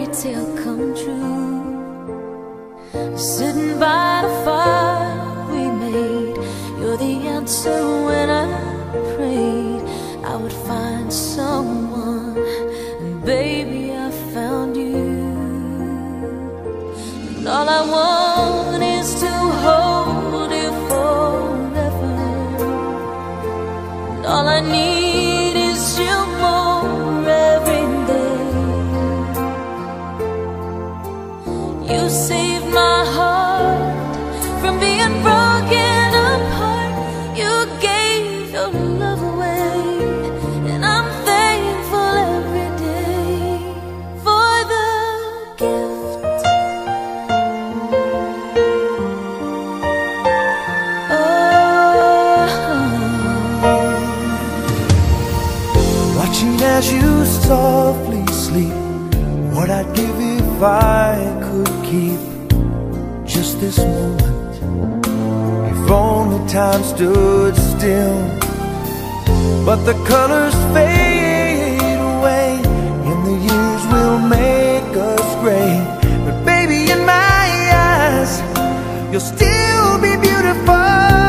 tale come true. Sitting by the fire we made, you're the answer when I prayed I would find someone, and baby I found you. And all I want is to hold you forever, and all I need is you more every day. You saved my heart from being broken apart. You gave your love away, and I'm thankful every day for the gift. Watching as you softly sleep, what I'd give if I could keep just this moment. If only time stood still, but the colors fade away, and the years will make us gray. But baby, in my eyes, you'll still be beautiful.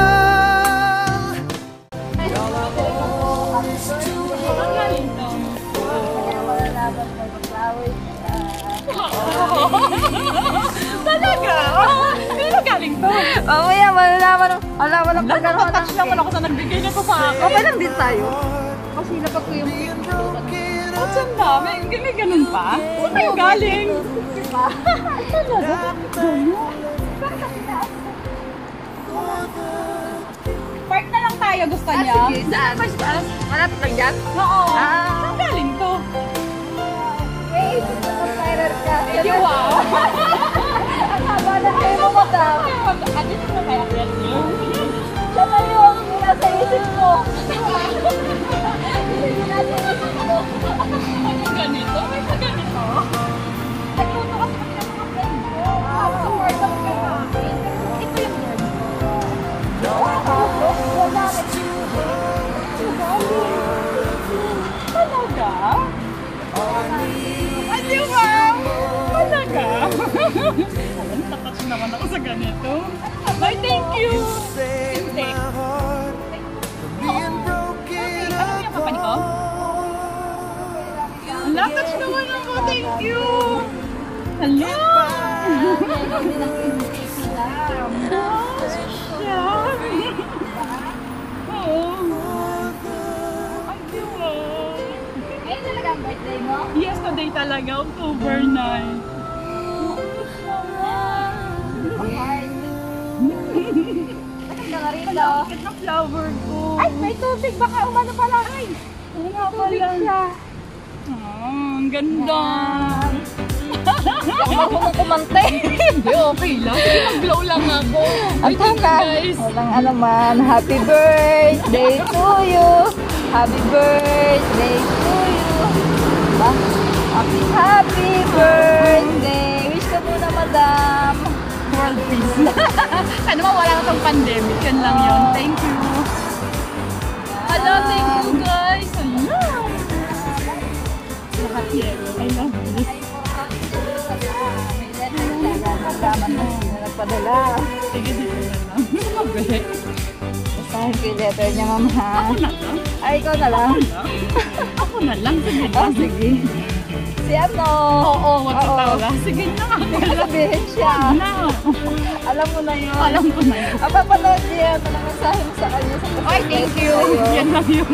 Talaga? Pero galing to. Mamaya, malalaman. Walang pagkakaroon. Touch naman ako sa nagbigay na to sa akin. Okay lang din tayo. Kasi napag ko yung At saan dami? May ganun pa? Saan kayo galing? Talaga? Ganun? Park na lang tayo, gusto niya? Sige, saan? Malapit lang dyan? Oo. Saan galing to? Hey, mag-viral ka. Wow! Ang haba na kayo mo, madam. Dito na kaya kaya Siya na yung nasa isip ko. ganito? May sa ganito? Nagluto kasi kami ng mga friend ko. Support kami kayo namin. Ito yung friend ko. Talaga? Ay, di ba? Talaga? Alam, tatas naman ako sa ganito. Ay, thank you! Hindi. Ano yung company ko? Lakas naman ako, thank you! Hello! Ngayon talaga ang birthday mo? Yesterday talaga, October 9. Maganda nga rin daw. Bakit na flower ko? Ay, may tubig. Baka umano pala. Ay, Oo nga tubig pala. siya. Ang ganda. Huwag mo kumante. Hindi, okay lang. Sige, mag-blow lang ako. Ang guys. Walang alaman. Happy birthday to you. Happy birthday to you. Diba? Happy birthday. Wish ka muna, madam. World peace. Sana mawala na itong pandemic. Yan lang yun. Thank you. Hello, thank you guys. Hello. Lahat yellow. I love this. Magdaman mo na nagpadala. Sige, dito na lang. Mabalik. Basahin ko yung letter niya, ma'am, ha? Ako na lang. Ay, ikaw na lang. Ako na lang. Sige na. Oh, sige. Si ano? Oo, matatawa. Sige na. Sabihin siya. Na. Alam mo na yun. Alam ko na yun. Papanood niya. Ito na mensahe mo sa kanya. Ay, thank you. Yan lang yun.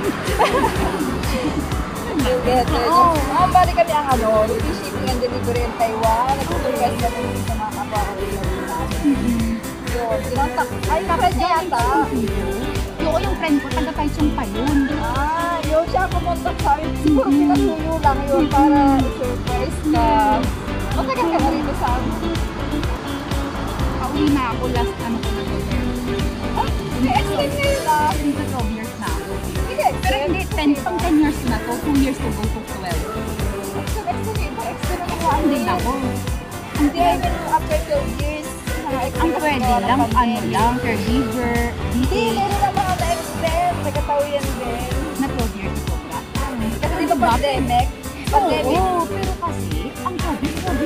Yung letter niya. Ma'am, bali kami ang free shipping and delivery in Taiwan. Nag-request kami sa mga kapatid namin. Yun, sinontak. Ay, kapatid niya yata. Oo, yung friend ko, taga-Taichung pa yun. Ah, yun siya kumontak sa amin. Siguro pinasuyo lang yun para i-surprise ka. Matagal ka na rito sa amin. Pauwi na ako last ano ko na to. I-extend ngayon ah. Since 12 years na ako. Sige, Pero hindi, 10 years na to. 2 years to go to 12. extend na nakuha. Hindi na ako. Hindi, I mean, after 12 years. Ang pwede lang, ano lang, caregiver, Hindi, meron na mga na-extend. Nagkatawian din. na 12 years to ba? Kasi di ba pandemic? Pandemic. Oo, pero kasi, ang sabi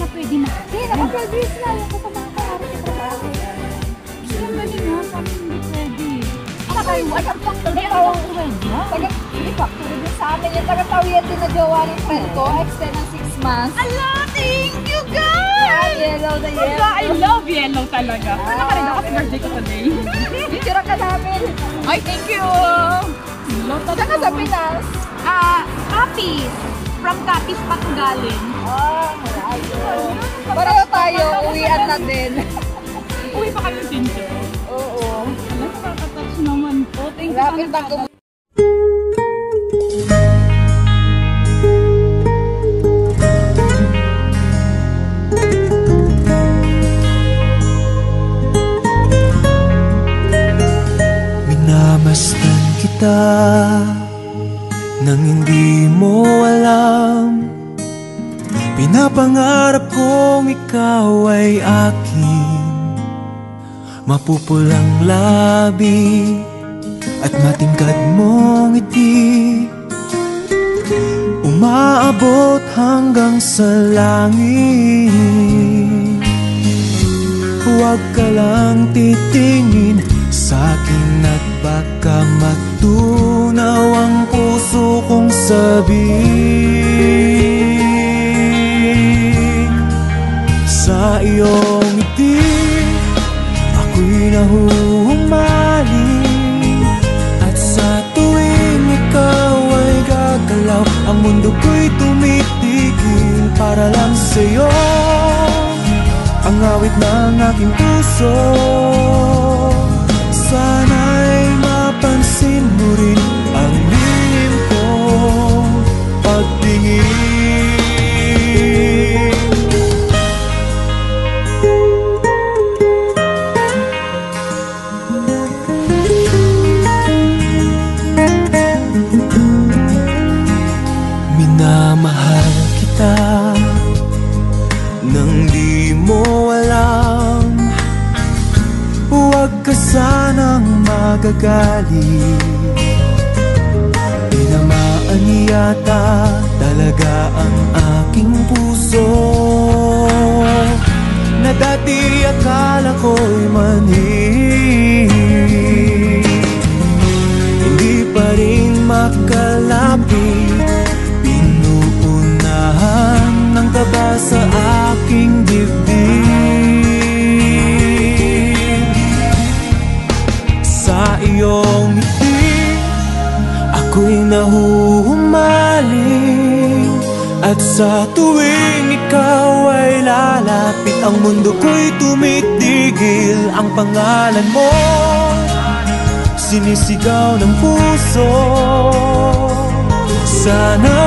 pwede na. Hindi, naka-12 years na. Yung sa mga pangarap sa trabaho. Ang galing ha, paano hindi pwede? Saka yung Factory ang pwede. Hindi factory din sa amin. Yung taga-tawiyan din na jowa ng friend ko. Extend ng 6 months. Ala, thank you guys! Yellow na Ala, yellow. I love yellow talaga. Ano ka rin ako kasi birthday ko today. Picture ka namin. Ay, thank you! Saan ka sa Pinas? Capiz. From Capiz pa to galing. Malayo. Pareho tayo. Uwian na din. Uwi pa kami pinto. Oo. Ala, nakaka-touch naman po. Thank you. Lapit na ko. Minamasdan kita nang hindi mo alam. Pinapangarap kong ikaw ay akin. Mapupulang labi at matingkad mong ngiti, umaabot hanggang sa langit. Huwag ka lang titingin sa'kin at baka matunaw ang puso kong sabihin. Sa iyong ngiti ako'y nahuhumaling, at sa tuwing ikaw ay gagalaw, ang mundo ko'y tumitigil para lang sa'yo. Ang awit ng aking puso, sana'y mapansin mo rin ang lihim kong pagtingin. Minamahal kita nang di mo alam. Huwag ka sanang magagalit. Tinamaan yata talaga ang aking puso, na dati akala ko'y manhid. Hindi pa rin makalapit, pinuunahan ng kaba sa aking dibdib. Sa iyong ngiti ako'y nahuhumaling, at sa tuwing ikaw ay lalapit, ang mundo ko'y tumitigil. Ang pangalan mo sinisigaw ng puso, sana